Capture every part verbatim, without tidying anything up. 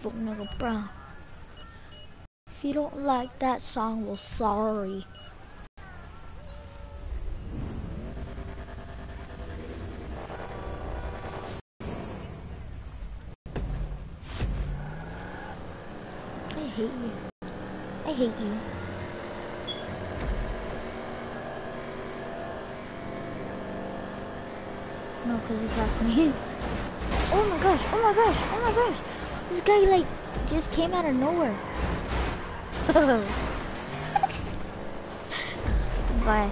fuck nigga, bruh. If you don't like that song, well, sorry. I hate you. I hate you. No, because you passed me. Oh my gosh, oh my gosh, oh my gosh. This guy, like, just came out of nowhere. Bye.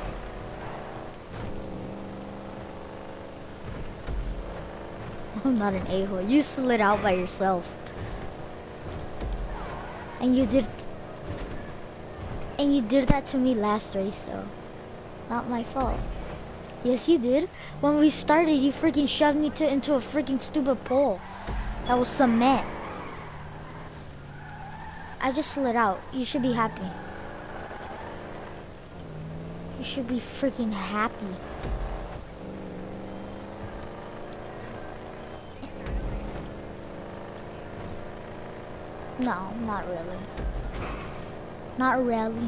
I'm not an a-hole. You slid out by yourself. And you did... And you did that to me last race, so... Not my fault. Yes, you did. When we started, you freaking shoved me to into a freaking stupid pole. That was cement. I just slid out. You should be happy. You should be freaking happy. No, not really. Not really.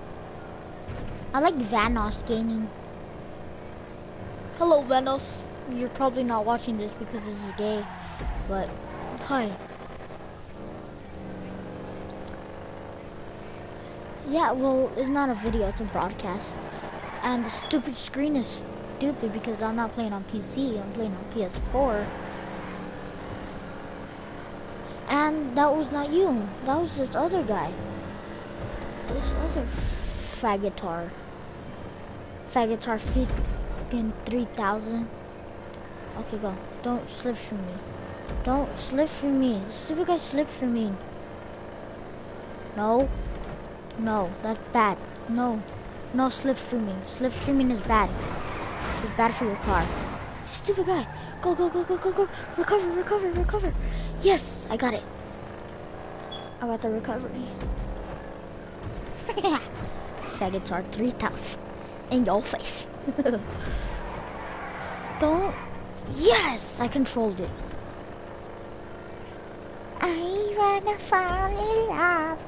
I like Vanoss Gaming. Hello, Vanoss. You're probably not watching this because this is gay, but hi. Yeah, well, it's not a video, it's a broadcast. And the stupid screen is stupid because I'm not playing on P C, I'm playing on P S four. And that was not you, that was this other guy. This other faggotar. Faggotar freaking three thousand. Okay, go. Don't slip from me. Don't slip from me. The stupid guy slipped from me. No. No, that's bad. No. No slipstreaming. Slipstreaming is bad. It's bad for your car. Stupid guy. Go, go, go, go, go, go. Recover, recover, recover. Yes, I got it. I got the recovery. Faggots are three thousand. In your face. Don't. Yes, I controlled it. I wanna fall in love.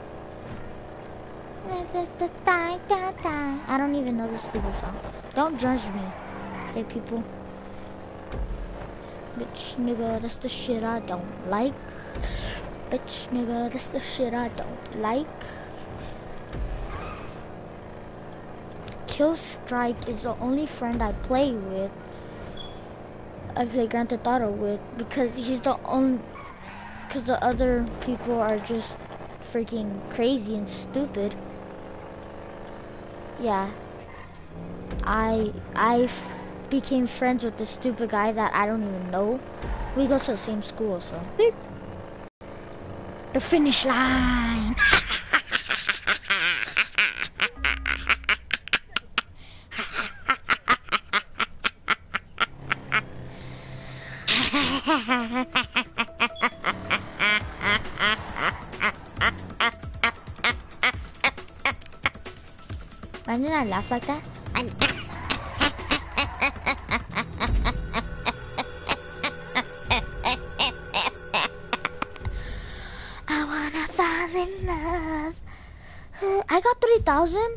I don't even know this stupid song. Don't judge me, okay, people? Bitch, nigga, that's the shit I don't like. Bitch, nigga, that's the shit I don't like. Killstrike is the only friend I play with. I play Grand Theft Auto with because he's the only. Because the other people are just freaking crazy and stupid. Yeah. I I f- became friends with this stupid guy that I don't even know. We go to the same school, so. Beep. The finish line. Why did I laugh like that? I wanna fall in love. I got three thousand?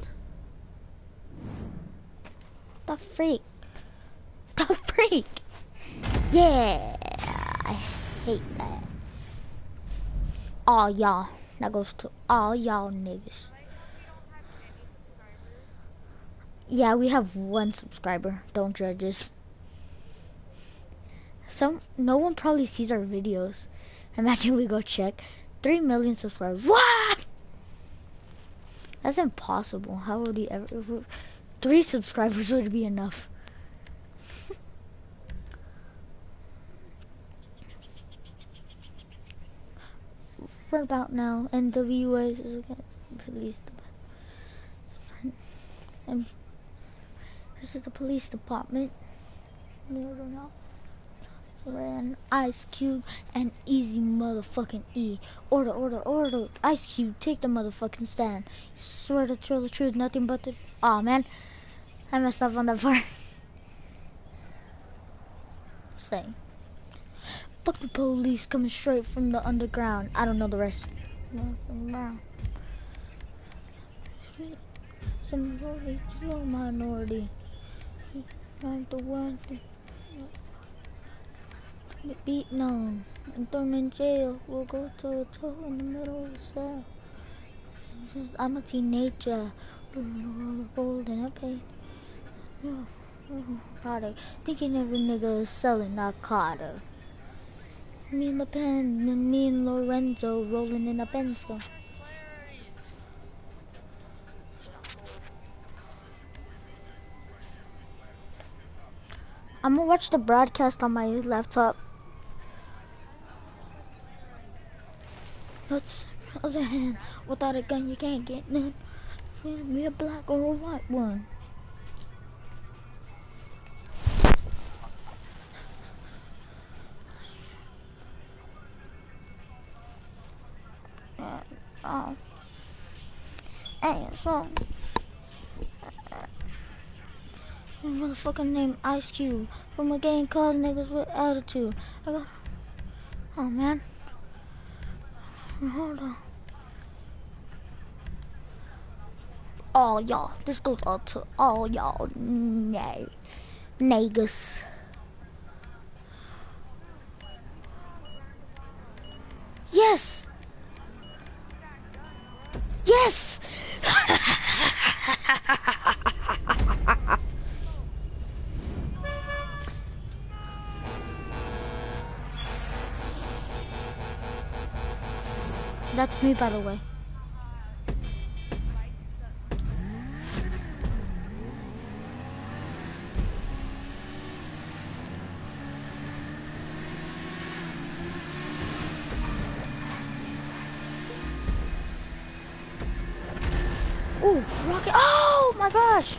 The freak. The freak. Yeah. I hate that. All y'all. That goes to all y'all niggas. Yeah, we have one subscriber. Don't judge us. Some, no one probably sees our videos. Imagine we go check. Three million subscribers. What? That's impossible. How would we ever... Three subscribers would be enough. Right about now, N W A is against police department. And this is the police department. Ran Ice Cube and Easy motherfucking E. Order, order, order. Ice Cube, take the motherfucking stand. Swear to tell the truth, nothing but the. Aw, oh, man, I messed up on that part. Say. Fuck the police coming straight from the underground. I don't know the rest. Some minority kill minority. I'm the one to get beaten on and thrown in jail. We'll go toe to toe in the middle of the cell. I'm a teenager. Holding a pain. Product. Thinking every nigga is selling narcotic. Me and the pen, and me and Lorenzo rolling in a pencil. I'm gonna watch the broadcast on my laptop. Let's, other hand, without a gun you can't get none. Be a black or a white one. Uh, oh. Hey, so. Motherfucker named Ice Cube from a gang called Niggas with Attitude. I got. Oh man. Hold on. All y'all. This goes out to all y'all. Nay. Niggas. Yes! Yes! That's me, by the way. Ooh, rocket. Oh my gosh.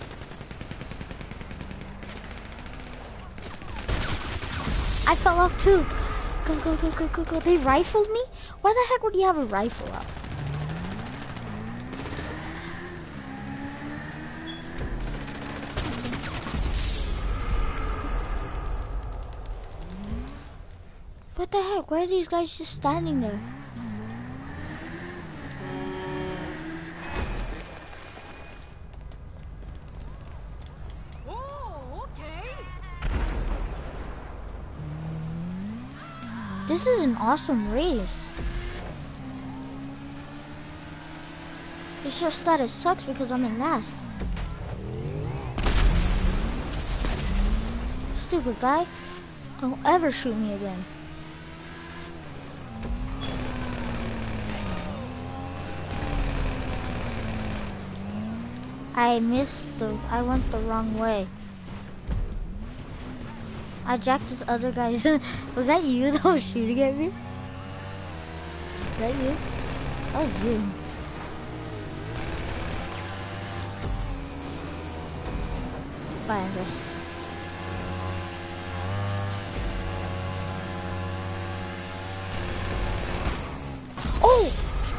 I fell off too. Go, go, go, go, go, go. They rifled me? Why the heck would you have a rifle out? What the heck? Why are these guys just standing there? This is an awesome race. It's just that it sucks because I'm in last. Stupid guy. Don't ever shoot me again. I missed the, I went the wrong way. I jacked this other guy's. Was that you that was shooting at me? Was that you? That was you. Bye, Andres. Oh!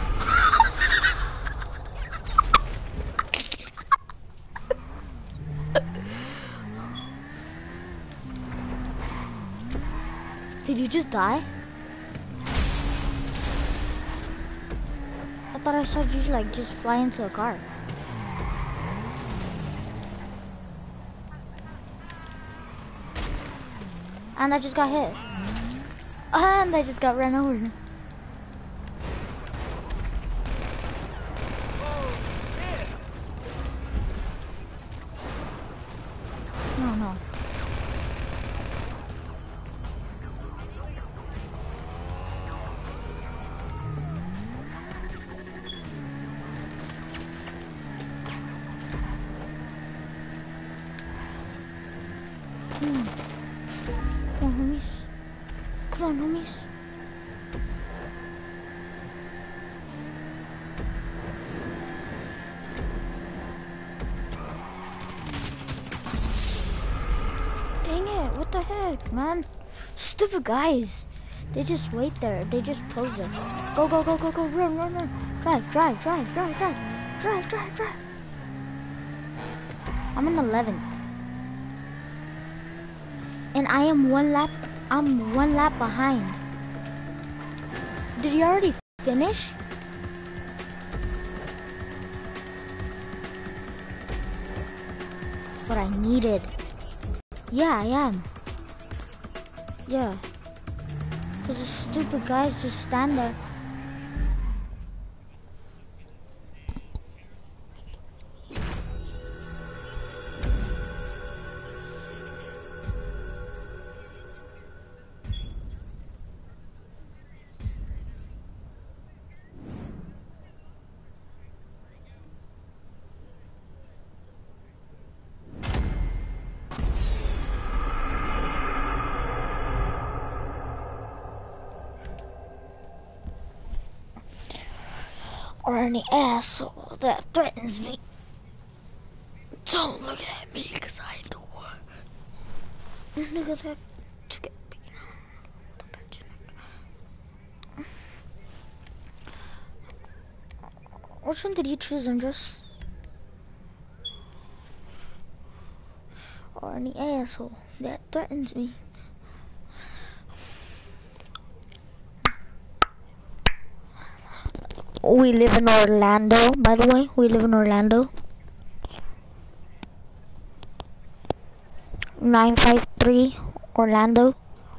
Did you just die? I thought I saw you like just fly into a car. And I just got hit. And I just got ran over. No, no. Come on. Come on, homies. Come on, homies. Dang it, what the heck, man? Stupid guys. They just wait there. They just pose there. Go, go, go, go, go. Run, run, run. Drive, drive, drive, drive, drive. Drive, drive, drive. I'm in eleventh. And I am one lap, I'm one lap behind. Did he already finish? What I needed. Yeah, I am. Yeah. Because the stupid guys just stand there. Or any asshole that threatens me. Don't look at me, cause I ain't the one. Look at that. To get beat on. Which one did you choose, Andres? Or any asshole that threatens me. We live in Orlando, by the way. We live in Orlando. nine five three Orlando.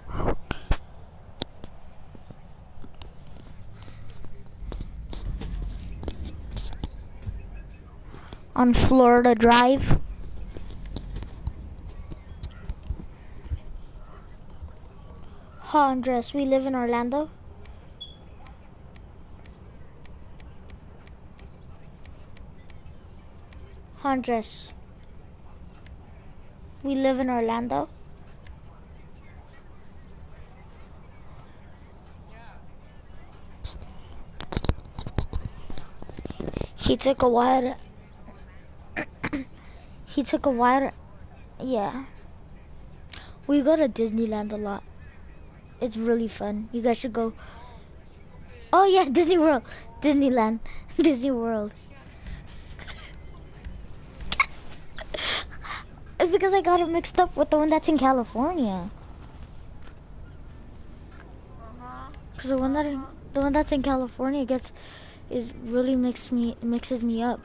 On Florida Drive. Huh, Andres, we live in Orlando. Andres, we live in Orlando. He took a while. To, he took a while. To, yeah. We go to Disneyland a lot. It's really fun. You guys should go. Oh yeah, Disney World, Disneyland, Disney World. It's because I got it mixed up with the one that's in California. Because the one that the one that's in California gets is really mixes me mixes me up.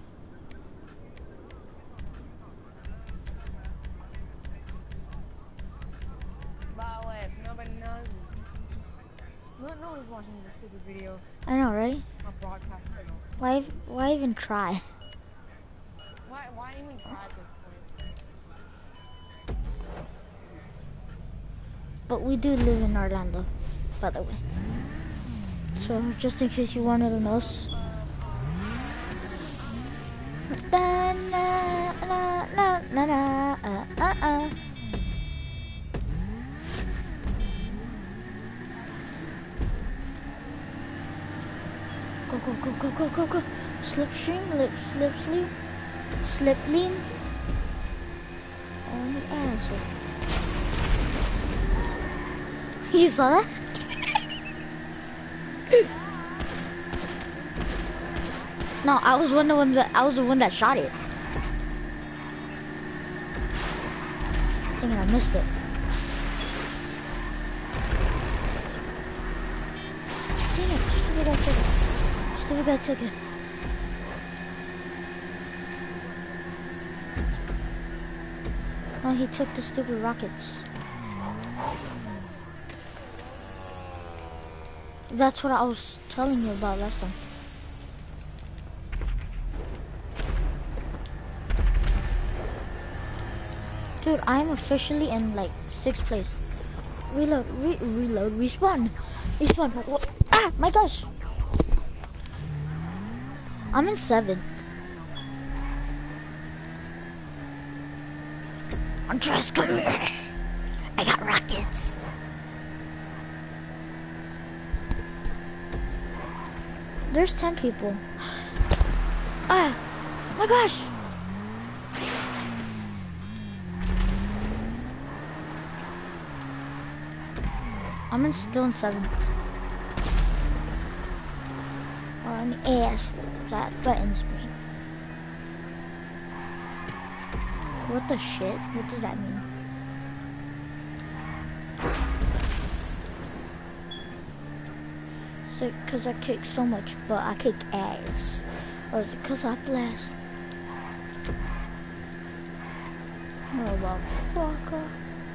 By the way, if nobody knows, no, no one's watching this stupid video. I know, right? On broadcast channel. Why why even try? Why why even try at this point? But we do live in Orlando, by the way. So just in case you wanted to know. Da, na, na, na, na, na, uh, uh, uh. Go, go, go, go, go, go, go. Slipstream, lip, slip, sleep, slip, lean. On the asshole. You saw that? No, I was one of the ones that I was the one that shot it. Dang it, I missed it. Dang it, stupid guy took it. Stupid guy took it. Oh, he took the stupid rockets. That's what I was telling you about last time. Dude, I'm officially in like sixth place. Reload, re reload, respawn, respawn. What? Ah, my gosh. I'm in seventh. Andres, come here. I got rockets. There's ten people. Ah, my gosh. I'm in still in seventh. Or an ass that threatens me. What the shit? What does that mean? it because I kick so much butt? I kick ass. Or is it because I blast? Motherfucker.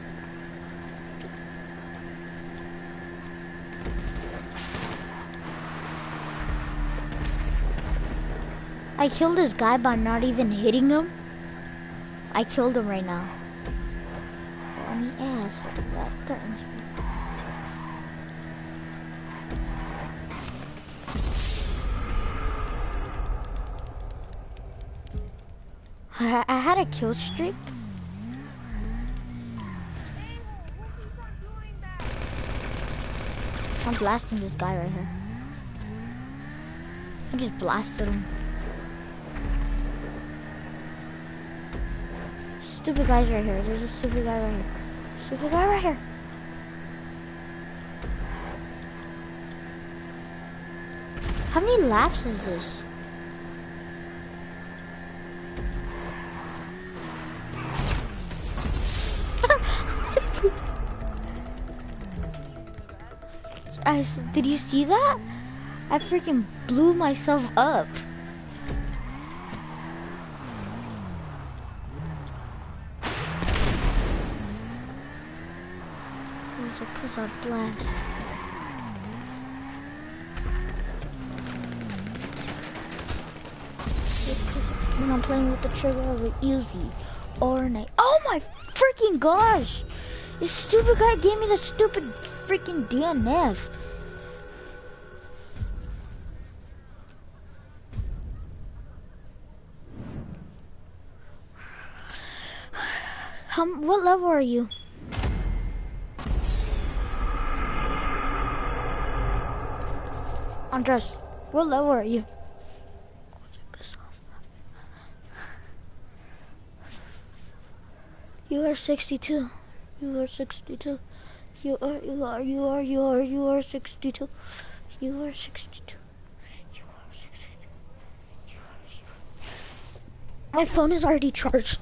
I killed this guy by not even hitting him. I killed him right now. Funny ass. That threatens me. I, I had a kill streak. I'm blasting this guy right here. I just blasted him. Stupid guy's right here. There's a stupid guy right here. Stupid guy right here. How many laps is this? I, did you see that? I freaking blew myself up. Was it because I blast? Because when I'm playing with the trigger of an Uzi or an oh my freaking gosh! This stupid guy gave me the stupid freaking D N F. How, what level are you? Andres, what level are you? You are sixty-two. You are sixty-two. You are, you are, you are, you are, you are sixty-two. You are sixty-two. You are sixty-two. You are, you are. My phone is already charged.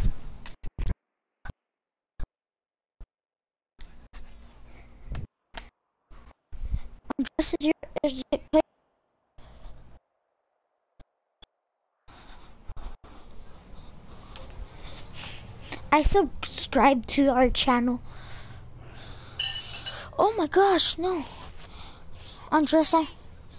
This is your, is it, I subscribe to our channel. Oh my gosh, no. Andres, I...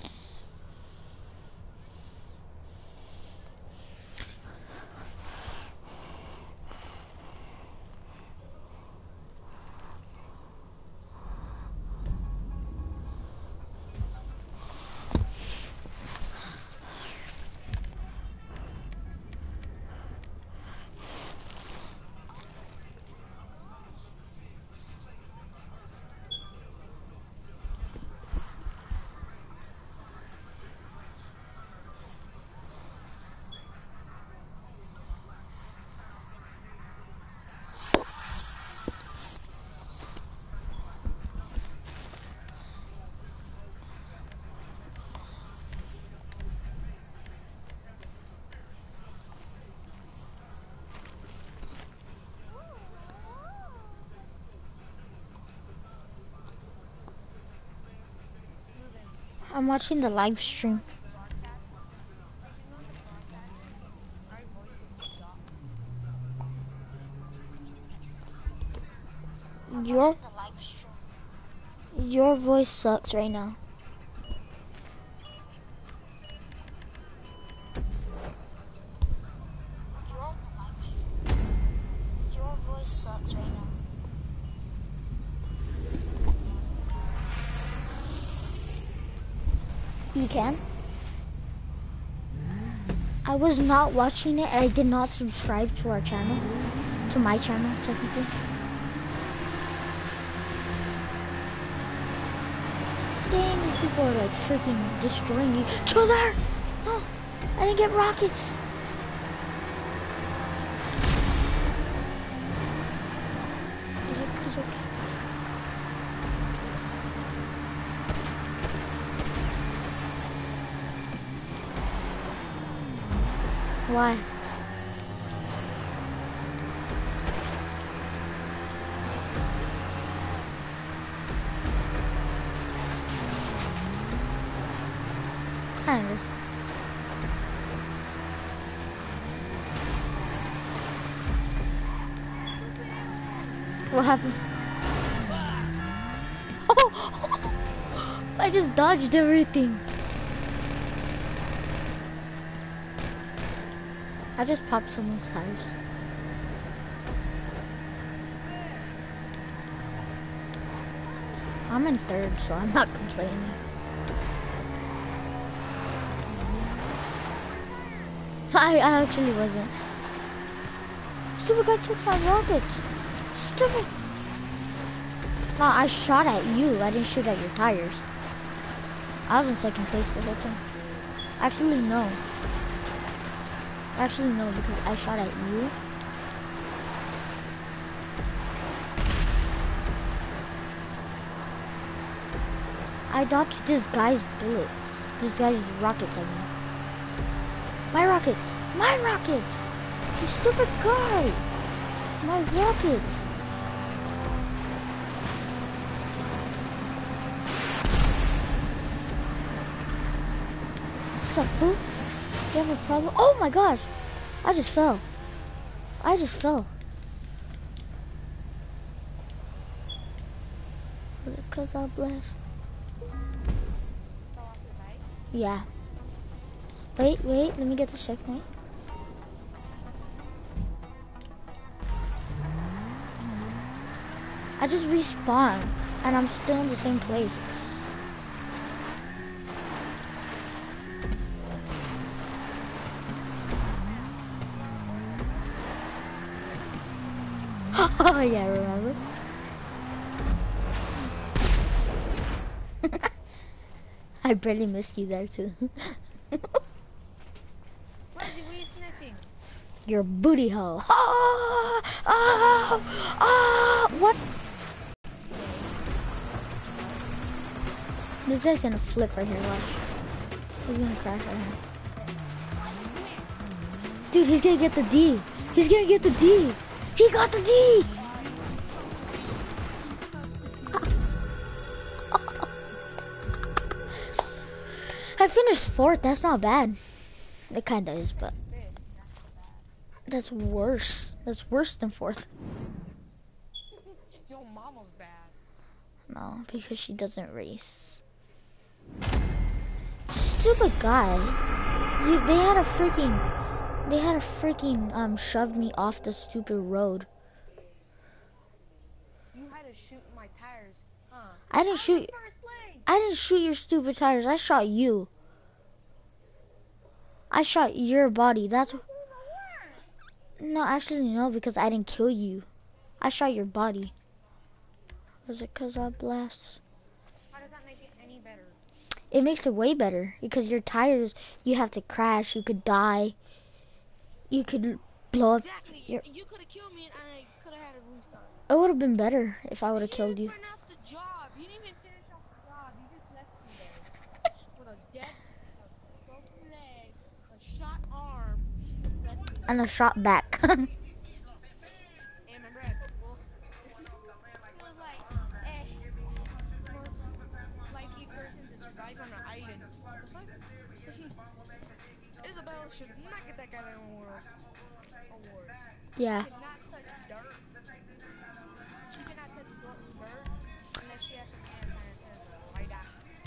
I'm watching the live stream. Your your voice sucks right now. Your voice sucks right now. You can? I was not watching it. I did not subscribe to our channel. To my channel, technically. Dang, these people are like freaking destroying each other. No, I didn't get rockets. Is it because I can't? Why? Anyways. What happened? Oh, I just dodged everything. I just popped someone's tires. I'm in third, so I'm not complaining. I, I actually wasn't. Stupid guy took my rockets. Stupid. No, I shot at you. I didn't shoot at your tires. I was in second place the whole time. Actually, no. Actually, no, because I shot at you. I dodged this guy's bullets. This guy's rockets, I mean. My rockets! My rockets! You stupid guy! My rockets! What's up, fool? You have a problem? Oh my gosh! I just fell. I just fell. Was it because I blessed? Yeah. Wait, wait, let me get the checkpoint. I just respawned, and I'm still in the same place. Oh yeah, remember? I barely missed you there too. Your booty hole. Oh, oh, oh, what? This guy's gonna flip right here, watch. He's gonna crash right here. Dude, he's gonna get the D. He's gonna get the D. He got the D. I finished fourth, that's not bad. It kinda is, but that's worse. That's worse than fourth. Yo, mama's bad. No, because she doesn't race. Stupid guy. You, they had a freaking, they had a freaking um shoved me off the stupid road. You had to shoot my tires, huh? I didn't shoot. I didn't shoot your stupid tires. I shot you. I shot your body. That's. No, actually no, because I didn't kill you. I shot your body. Was it because I blast? How does that make it any better? It makes it way better because your tires, you have to crash. You could die. You could blow up. Exactly. Your... You could have killed me and I could have had a restart. It would have been better if I would have killed you. You didn't finish off the job. You didn't even finish off the job. You just left me there with a dead, a broken leg, a shot arm, and a shot back. and remember at school, it was like, eh, most likely person to survive on an island. What the fuck? Isabel should not get that guy an award. Award. Yeah. She cannot touch dirt. She cannot touch dirt unless she has some hands on her hands like that.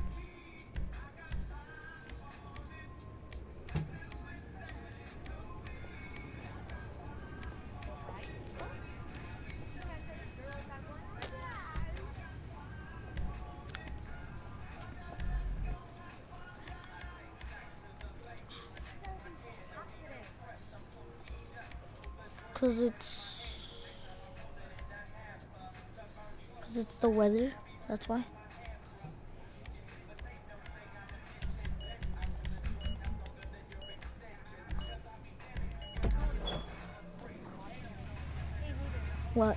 Cause it's, cause it's the weather. That's why. What?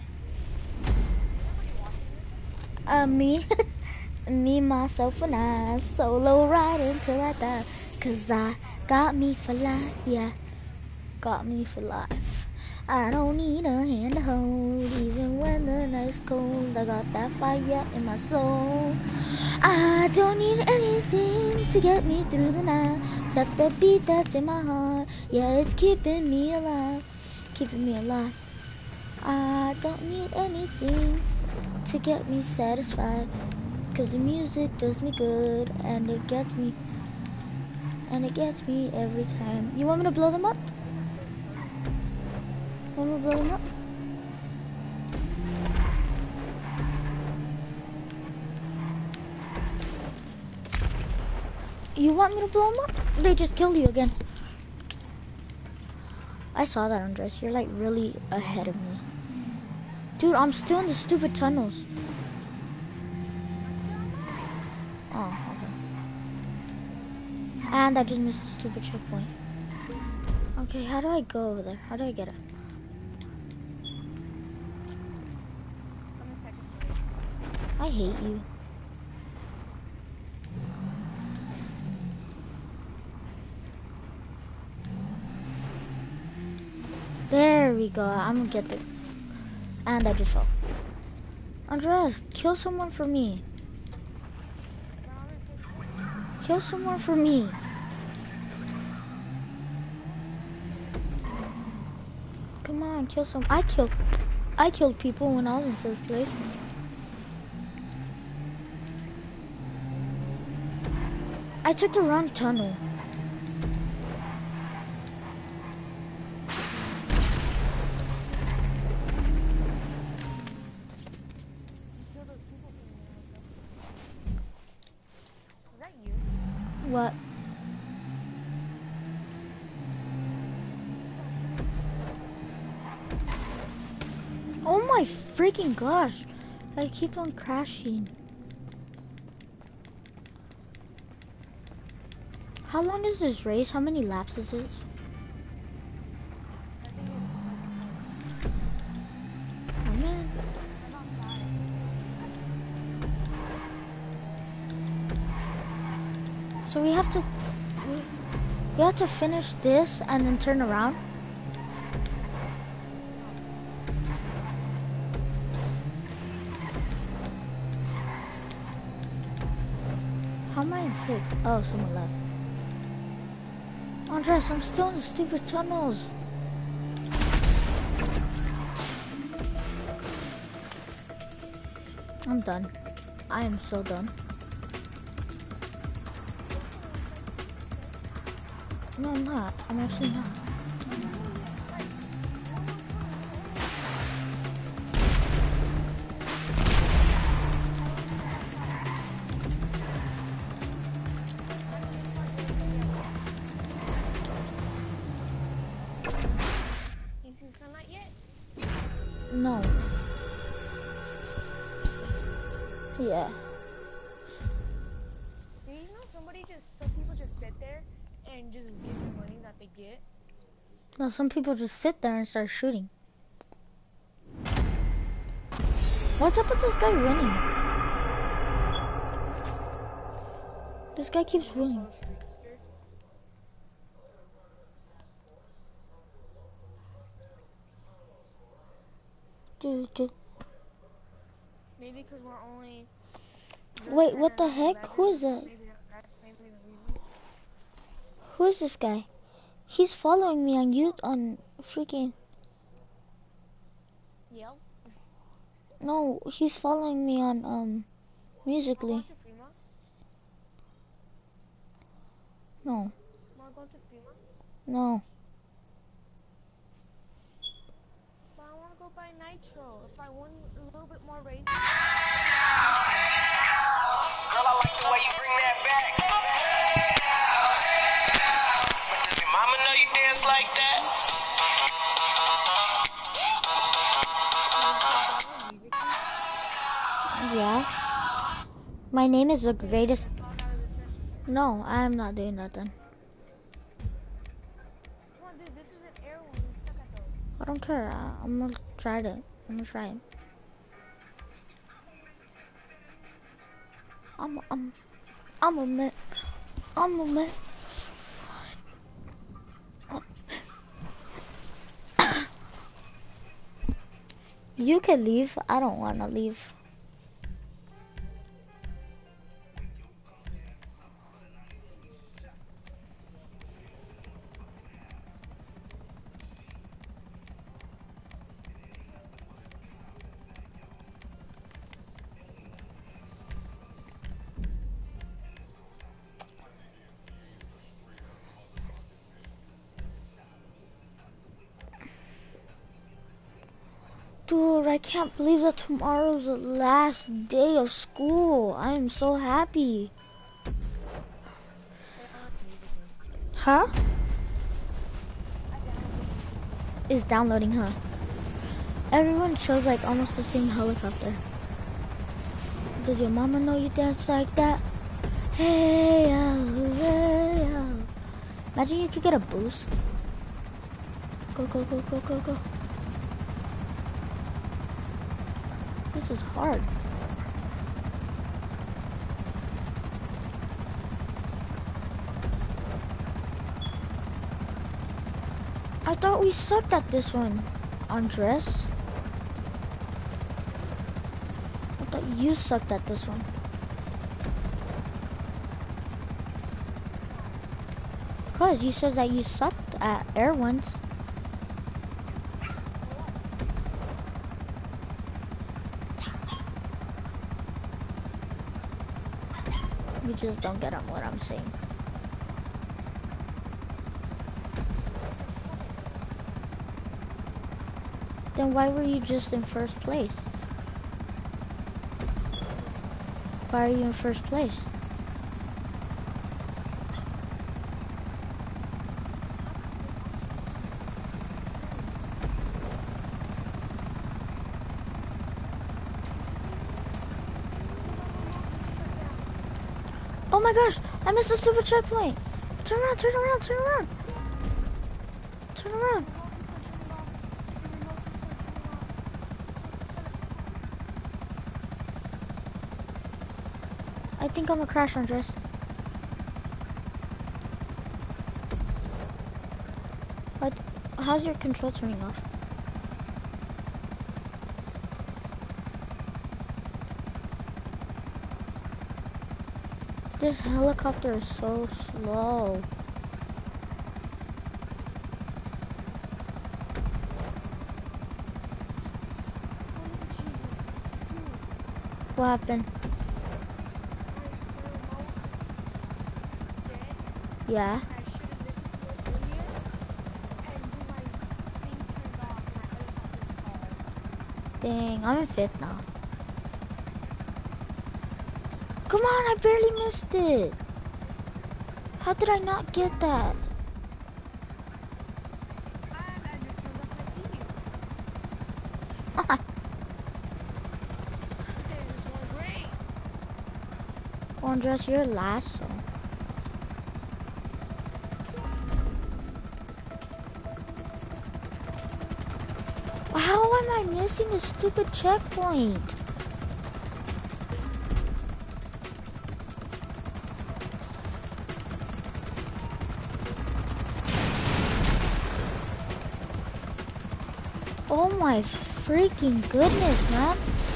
Uh, me, me, myself, and I solo ride until I die. Cause I got me for life, yeah. Got me for life. I don't need a hand to hold, even when the night's cold. I got that fire in my soul. I don't need anything to get me through the night, except the beat that's in my heart. Yeah, it's keeping me alive, keeping me alive. I don't need anything to get me satisfied, cause the music does me good, and it gets me, and it gets me every time. You want me to blow them up? Want me to blow them up? You want me to blow them up? They just killed you again. I saw that, Andres. You're like really ahead of me. Dude, I'm still in the stupid tunnels. Oh, okay. And I just missed the stupid checkpoint. Okay, how do I go over there? How do I get it? I hate you. There we go. I'm gonna get the... And I just fell. Andres, kill someone for me. Kill someone for me. Come on, kill some. I killed... I killed people when I was in first place. I took the wrong tunnel. What? Oh my freaking gosh. I keep on crashing. How long is this race? How many laps is this? Oh man. So we have to we, we have to finish this and then turn around. How am I in six? Oh, someone left. Andres, I'm still in the stupid tunnels. I'm done. I am so done. No, I'm not. I'm actually not. No. Yeah. Do you know somebody just, some people just sit there and just give you money that they get? No, some people just sit there and start shooting. What's up with this guy winning? This guy keeps winning. Dude, dude. Maybe because we're only... Wait, what the heck? Who is that? Who is this guy? He's following me on you on freaking... Yell? No, he's following me on um Musically. No. No. But I want to go buy Nitro. If I win a little bit more races. Girl, I like the way you bring that back. But does your mama know you dance like that? Yeah. My name is the greatest. No, I am not doing that then. Come on, dude, this is an air one. You suck at those. I don't care. I, I'm gonna try it. I'm gonna try it. I'm, I'm, I'm a man. I'm a man. You can leave. I don't want to leave. Dude, I can't believe that tomorrow's the last day of school. I am so happy. Huh? It's downloading, huh? Everyone shows like almost the same helicopter. Does your mama know you dance like that? Hey, oh, hey, oh. Imagine you could get a boost. Go, go, go, go, go, go. This is hard. I thought we sucked at this one, Andres. I thought you sucked at this one. Cause you said that you sucked at air ones. You just don't get on what I'm saying. Then why were you just in first place? Why are you in first place? Oh my gosh, I missed a stupid checkpoint. Turn around, turn around, turn around. Turn around. I think I'm gonna crash, Andres. What? How's your control turning off? This helicopter is so slow. What happened? Yeah. Dang, I'm in fifth now. Come on, I barely missed it. How did I not get that? Andres, you're last. So. How am I missing a stupid checkpoint? Oh my freaking goodness, man.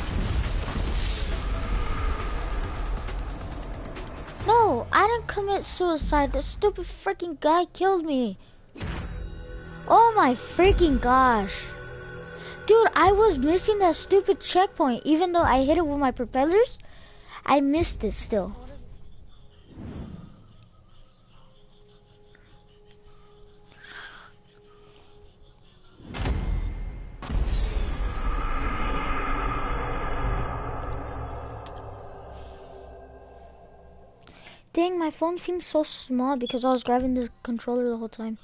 No, I didn't commit suicide. The stupid freaking guy killed me. Oh my freaking gosh. Dude, I was missing that stupid checkpoint. Even though I hit it with my propellers, I missed it still. Dang, my phone seems so small because I was grabbing the controller the whole time.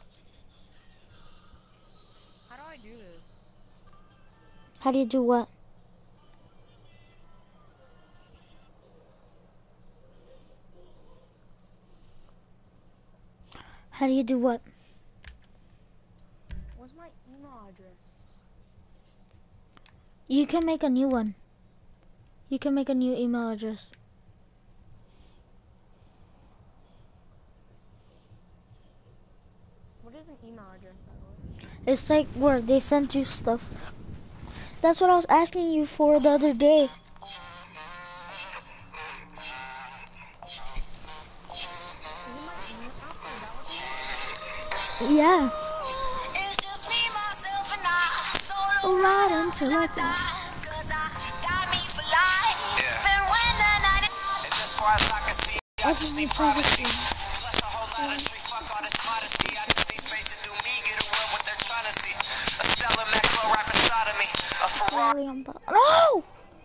How do I do this? How do you do what? How do you do what? What's my email address? You can make a new one. You can make a new email address. What is an email address, by the way? It's like where they send you stuff. That's what I was asking you for the other day. Yeah. It's just me, myself, and I. Solo Right ride until I die. Cause I got me for life. Yeah. Been when the night is. And as far as I can see, I just need privacy. Plus a whole lot of tree, fuck all this modesty. I just need space to do me, get away what they're trying to see. A Stella Maxwell right beside of me. A Ferrari. Sorry, I'm bu- No!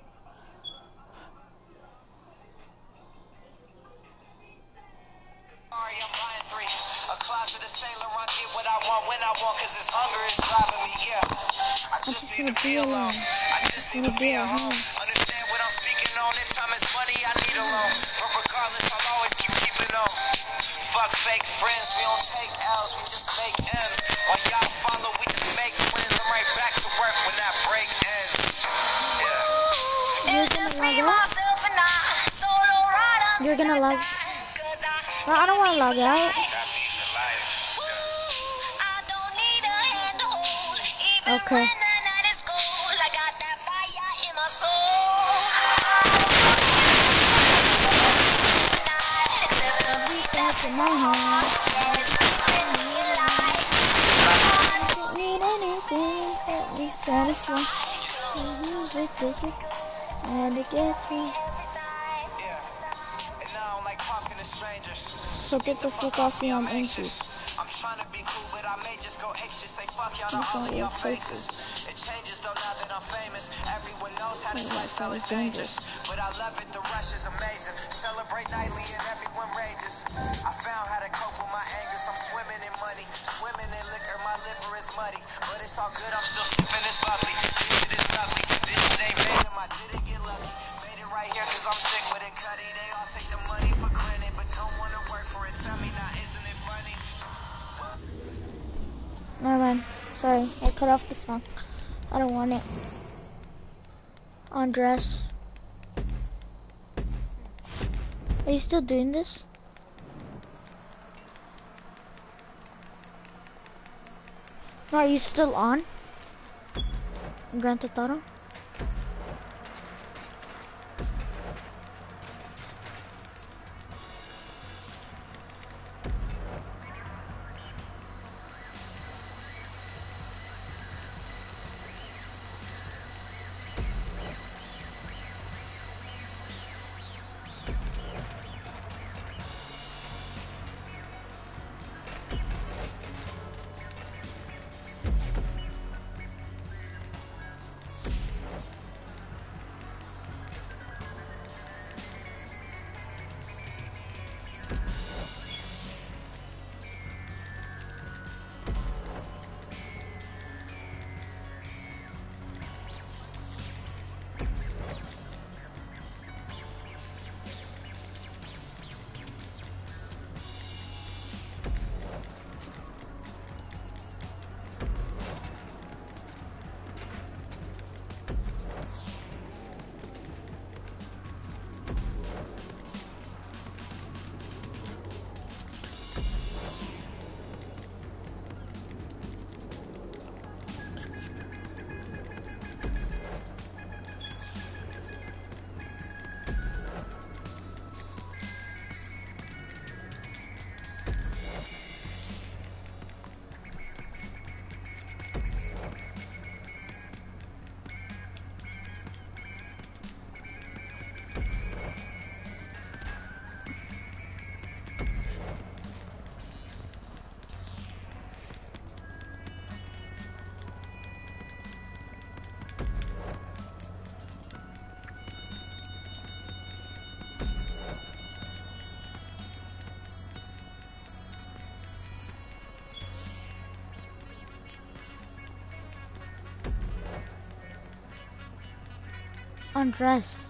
I'm buying three. A closet of Saint Laurent, get what I want when I want, cause this hunger is driving me, yeah. I just need to be alone. I just need to be at home. Understand what I'm speaking on. If time is money, I need a loan. But regardless, I'll always keep keeping on. Fuck fake friends, we don't take L's, we just make M's. While y'all follow, we just make friends. I'm right back to work when that break ends. Yeah. You're gonna log out? myself, and I. Solo ride You're gonna log... cause I No, I don't want to log out. Okay. That's in my hand. Don't need anything that me satisfied. The music gets me, and it gets me. So get the fuck off me, I'm anxious. I'm trying to be cool, but I may just go anxious. Say fuck y'all to all of y'all faces. It changes though now that I'm famous. Everyone knows how this lifestyle is dangerous. But I love it, the rush is amazing. Celebrate nightly and everyone rages. I found how to cope with my anger. So I'm swimming in money, swimming in liquor. My liver is muddy, but it's all good. I'm still sipping this bubbly. This shit is lovely. This shit ain't random. I didn't get lucky. Made it right here cause I'm sick with it, Cuddy. They all take the money for granted, but don't wanna work for it. Tell me now, isn't it funny? Never mind. Sorry, I cut off the song. I don't want it. Andres. Are you still doing this? No, are you still on? Grand Theft Auto? Andres.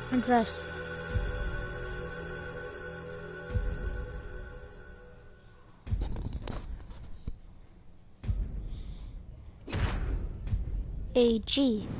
Undress. A G.